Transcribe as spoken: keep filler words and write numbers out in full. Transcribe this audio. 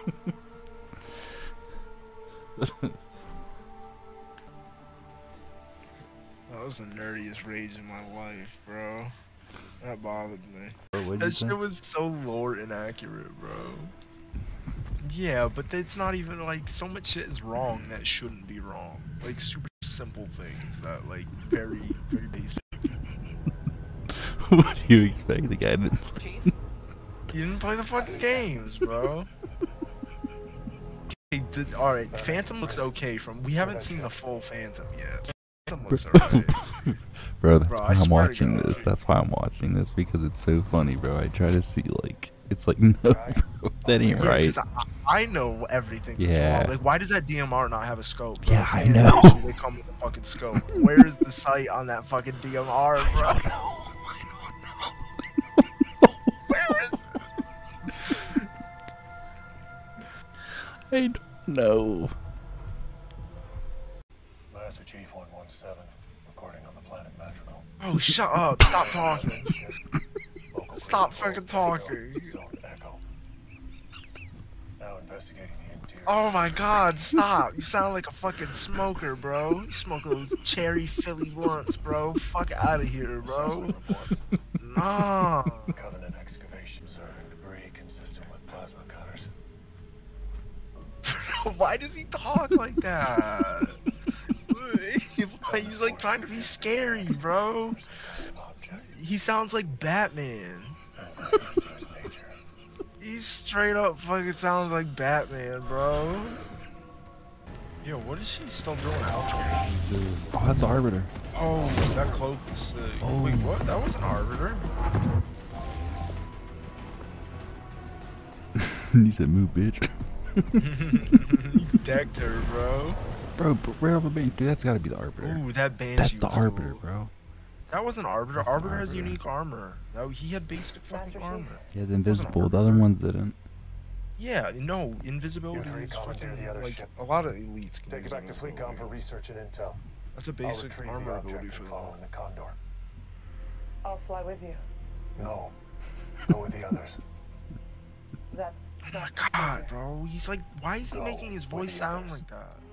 That was the nerdiest rage in my life, bro. That bothered me. Bro, that shit was so lore inaccurate, bro. Yeah, but it's not even like so much shit is wrong that shouldn't be wrong. Like super simple things that like very very basic. What do you expect? The guy didn't play. You didn't play the fucking games, bro. Okay, did, all right, Phantom looks okay. From we haven't seen the full Phantom yet. Phantom looks alright. Bro, that's Bro, why I I'm watching God. this. That's why I'm watching this because it's so funny, bro. I try to see like it's like no, bro, that ain't Yeah, right. I, I know everything. That's Yeah. wrong. Like, why does that D M R not have a scope? Bro? Yeah, I Standard know. issue, they come with a fucking scope. Where is the sight on that fucking D M R, bro? I don't know. Where is it? I don't know. Master Chief one one seven, recording on the planet Metronome. Oh, shut up. Stop talking. Stop fucking talking. Now investigating the interior. Oh my god, stop. You sound like a fucking smoker, bro. You smoke those cherry Philly blunts, bro. Fuck out of here, bro. Nah. Covenant excavations are debris consistent with plasma cutters. Why does he talk like that? He's like trying to be scary, bro. He sounds like Batman. He straight up fucking sounds like Batman, bro. Yo, what is she still doing out there? Oh, that's the Arbiter. Oh, that cloak was sick. Oh. Wait, what? That was an Arbiter? He said, "Move, bitch." You decked her, bro. Bro, bro, right off the bank, dude. That's gotta be the Arbiter. Ooh, that Banshee That's the was Arbiter, cool. bro. That was an Arbiter. That's the Arbiter has Arbiter. unique armor. That, he had basic fucking armor. Yeah, the invisible. The other ones didn't. Yeah, no, invisibility You're is recon to fucking the other like ship. a lot of elites can Take use it back to invisibility. FleetCom for research and intel. That's a I'll basic retrieve armor the ability object for and them. follow in the Condor. I'll fly with you. No, go with the others. That's Oh my god, bro. He's like, why is he Go making his with voice the sound others. like that?